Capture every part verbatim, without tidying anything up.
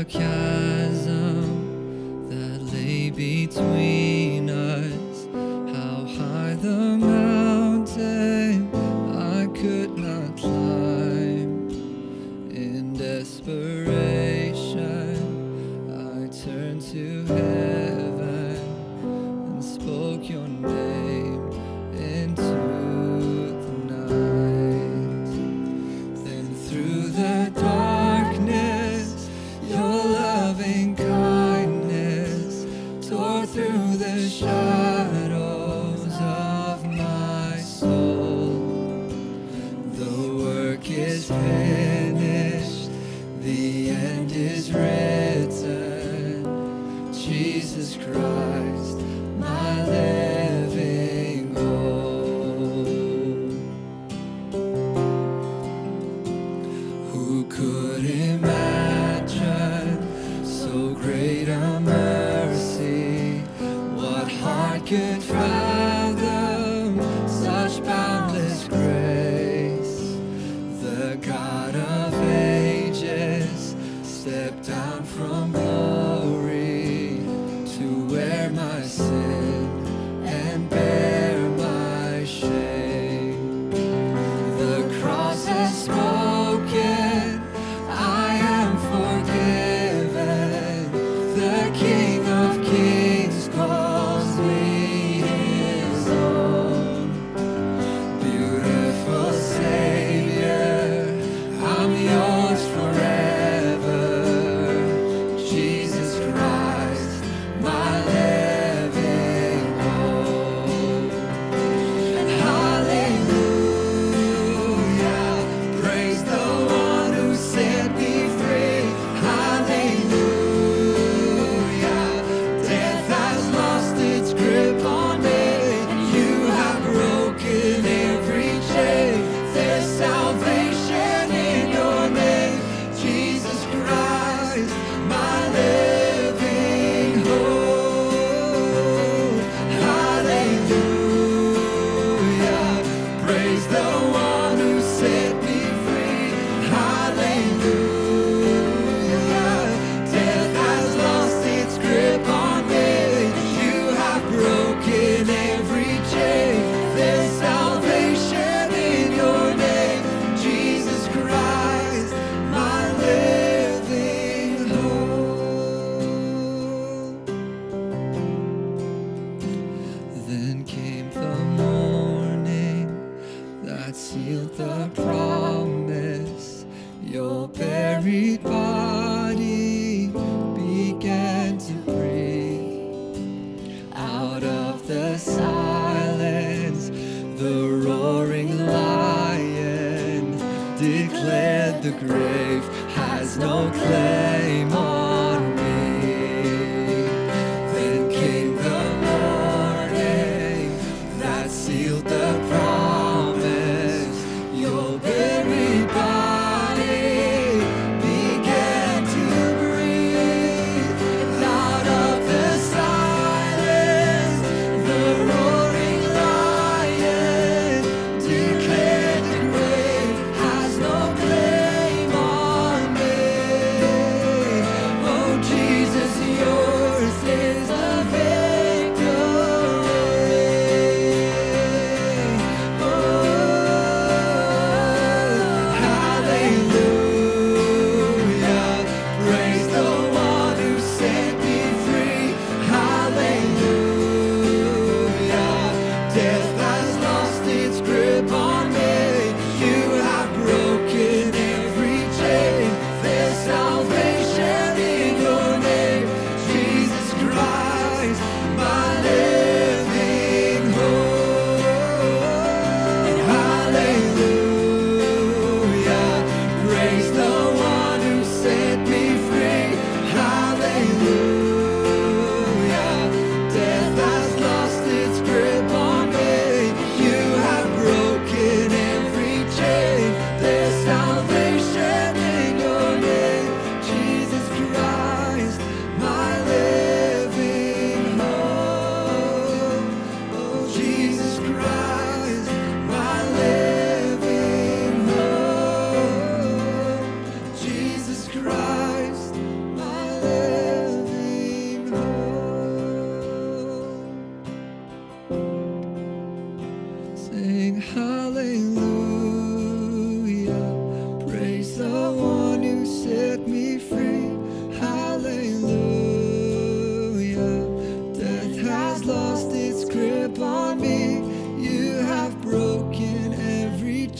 the chasm that lay between us, how high the mountain I could not climb. In desperation, I turned to heaven and spoke your name into the night. Then through the darkness, your loving kindness tore through the shadows of my soul. The work is finished, the end is written. Jesus Christ, my living hope. Who could imagine so great a mercy? What heart could fathom such boundless grace? The God of ages stepped down from glory to wear my sin and bear my shame. The cross has spoken, I am forgiven. The King of Kings calls me his own. Beautiful Savior, I'm yours forever. Jesus Christ, my living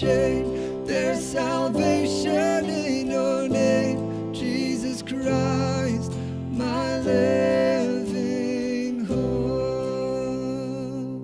shame. There's salvation in your name, Jesus Christ, my living hope.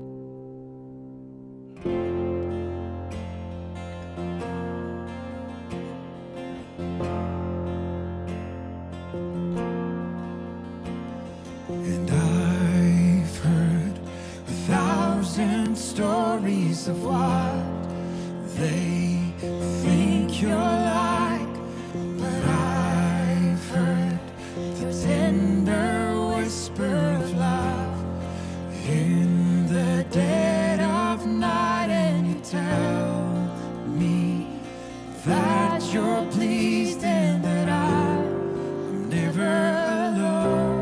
And I've heard a thousand stories of what they think you're like, but I've heard the tender whisper of love in the dead of night, and you tell me that you're pleased and that I'm never alone.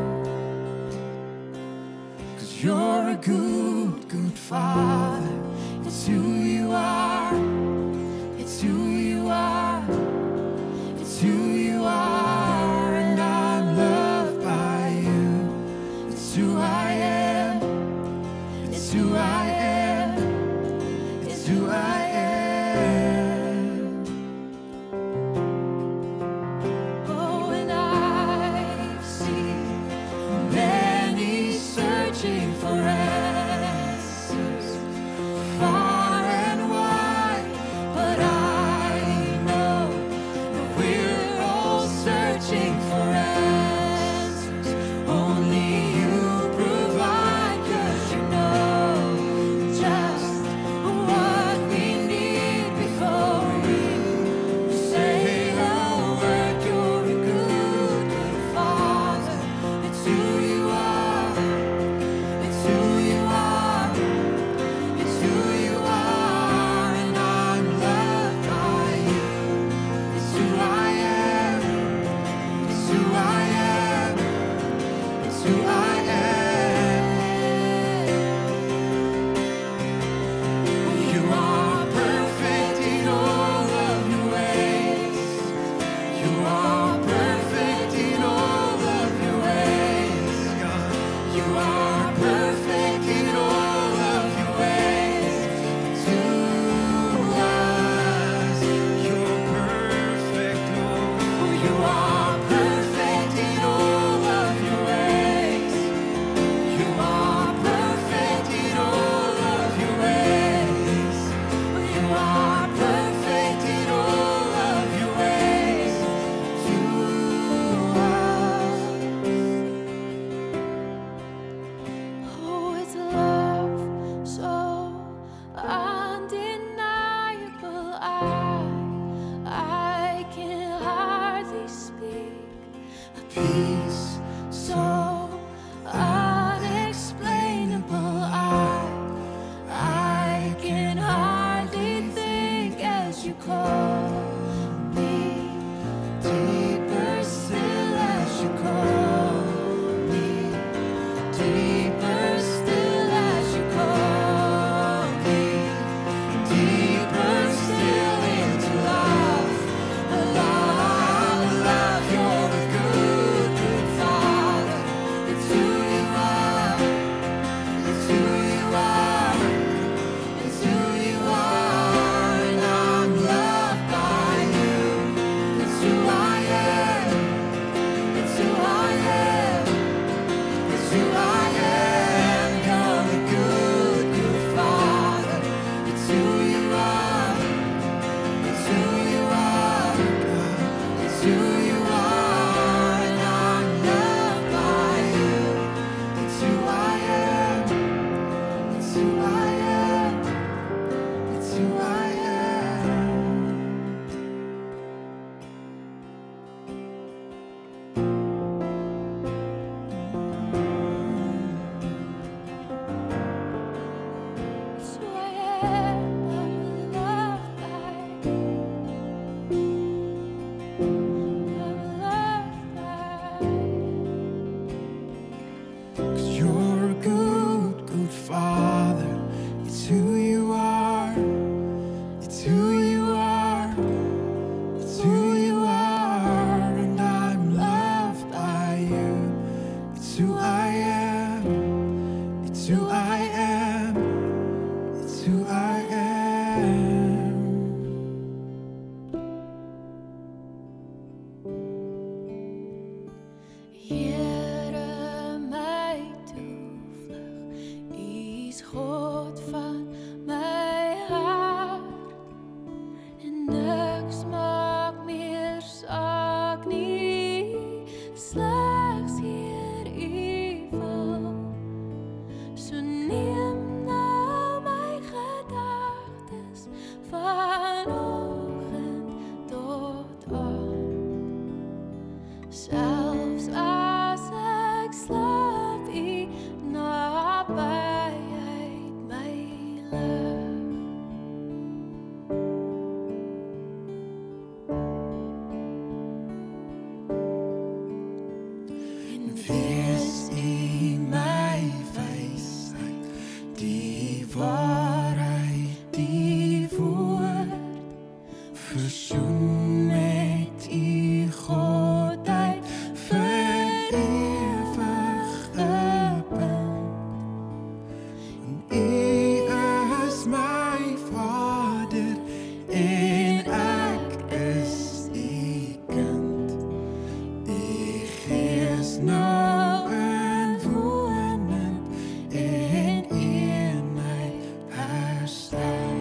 'Cause you're a good, good Father. It's who you are. It's who you are. It's who you are, and I'm loved by you. It's who I am. It's who I am. It's who I am. Oh, and I've seen many searching for answers far and wide, but I know that we're all searching for answers. Only you provide, 'cause you know just what we need before we say a word. You're a good, good Father. It's who you are. It's who you are. It's who you are, and I'm loved by you. It's who I am. It's who I am. It's who I am. You are perfect in all of your ways. You are perfect in all of your ways, God. You are perfect in all of your ways to us. You're perfect, Lord. Oh, you are perfect in all of your ways. You are perfect in all of your ways. You are perfect in all of your ways to us. Oh, it's love so undeniable. I, I can hardly speak. A peace so unexplainable. I, I can hardly think as you call me. Deeper still as you call me. Deeper still as you call me. Deeper still into love. Love, love, you're a good, good Father. is nou in woonend en eenheid herstel.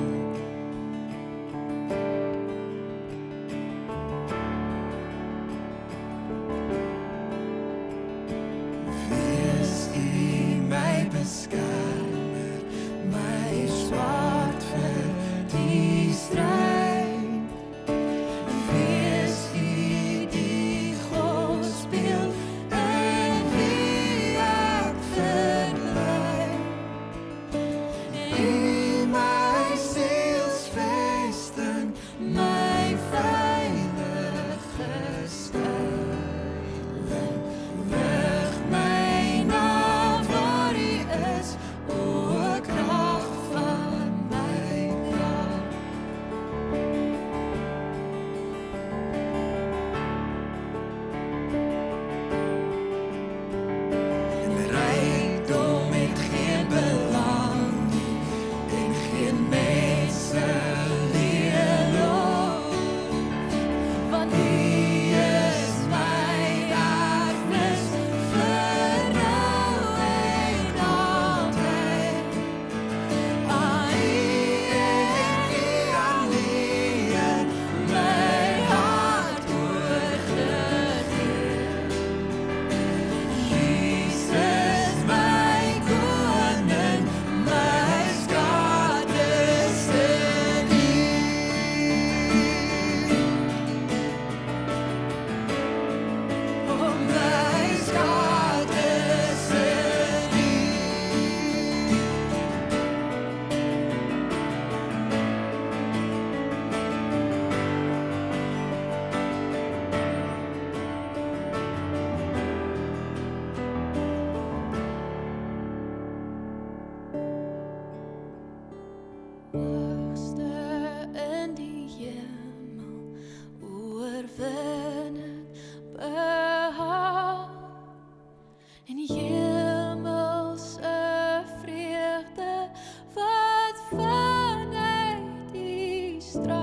Wees U my beskermer, my swaard vir die stryd. Wees U die Godspeel in wie ek verbly. U my sielsvesting, my veilige skuiling. Lig my na waar U is, o krag van my krag. En rykdom het geen belang nie, en geen mense leerlof, want U is my erfenis vir nou en altyd. Aan U en U alleen my hart oorgegee. Jesus my koning, my skaat is in U. Oh, my skaat is in U. Hoogste in die hemel, oorwinning behaal, en hemelse vreugde wat vanuit die straal.